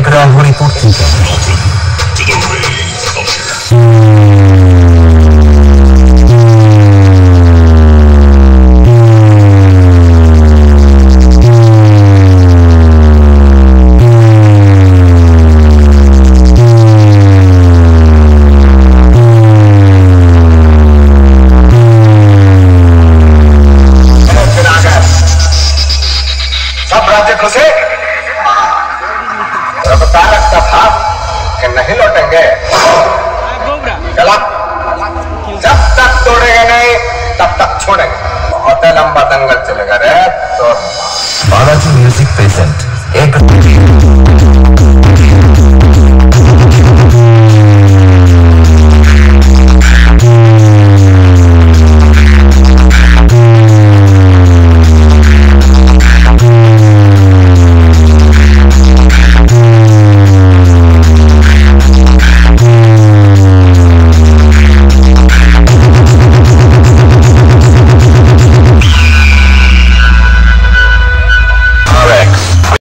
Negra Huripur नहीं लौटेंगे। चला, जब तक तोड़ेंगे नहीं तब तक छोड़ेंगे। बहुत लंबा दंगल चलेगा रे। तो बालाजी म्यूजिक प्रेजेंट एक